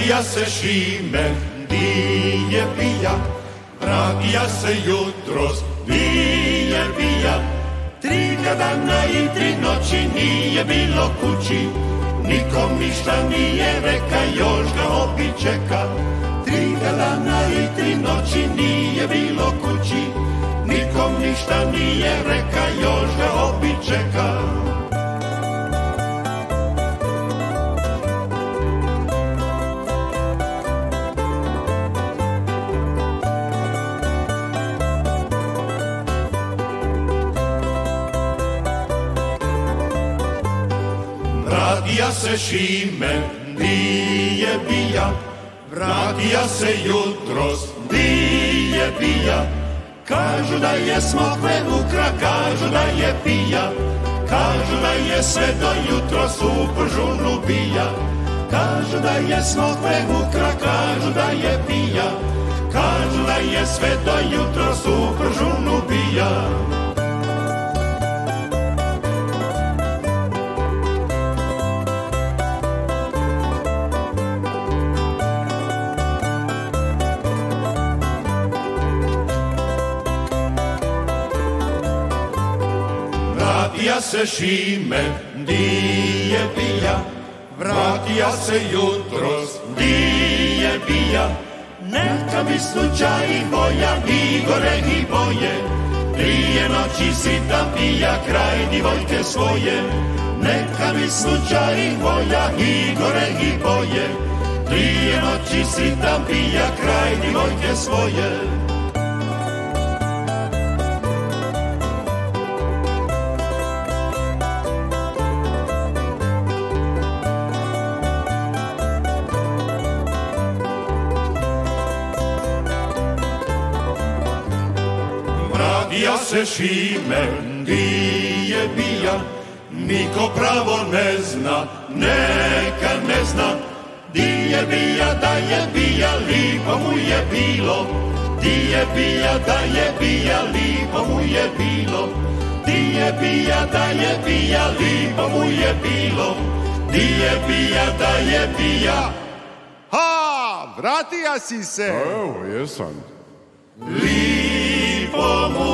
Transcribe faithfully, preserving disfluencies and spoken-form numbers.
Vratija se Šime, di je bija, vratija se jutros, di je bija. Tri dana i tri noći nije bilo kući, nikom ništa nije reka, još ga opet čeka. Tri dana i tri noći nije bilo kući, nikom ništa nije reka, još ga opet čeka. Vratija se Šime, di je bija, vratija se jutros, di je bija. Kažu da je smokve ukra, kažu da je pija, kažu da je sve do jutros u pržunu bija. Kažu da je smokve ukra, kažu da je pija, kažu da je sve do jutros u pržunu bija. Vratija se Šime, di je bija, vratija se jutros, di je bija. Neka mi slučaji boja, i gore i boje, trije noći sitan pija, kraj divojke svoje. Neka mi slučaji boja, i gore i boje, trije noći sitan pija, kraj divojke svoje. Vratija se Šime, di je bija, niko pravo ne zna, neka ne zna. Di je bija, da je bija, lipo mu je bilo. Di je bija, da je bija, lipo mu je bilo. Di je bija, da je bija, lipo mu je bilo. Di je bija, da je bija. Ha, vratija si se. Evo, jesam. Lipo mu